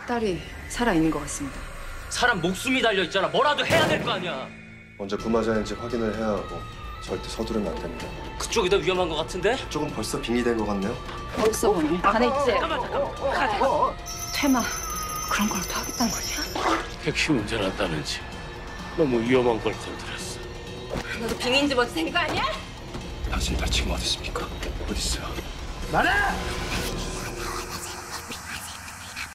딸이 살아있는 것 같습니다. 사람 목숨이 달려있잖아. 뭐라도 해야 될 거 아니야. 먼저 부마자인지 확인을 해야 하고 절대 서두르면 안 됩니다. 그쪽이 더 위험한 것 같은데? 조금 벌써 빙의된 것 같네요. 벌써 보니 안에 있지? 잠깐만. 퇴마 그런 걸또 하겠다는 거냐? 핵심 운전한다는지 너무 위험한 걸 건드렸어. 너도 빙인 집어도 된 거 아니야? 당신이 다친 거 어디 있습니까? 어디 있어요? 말해!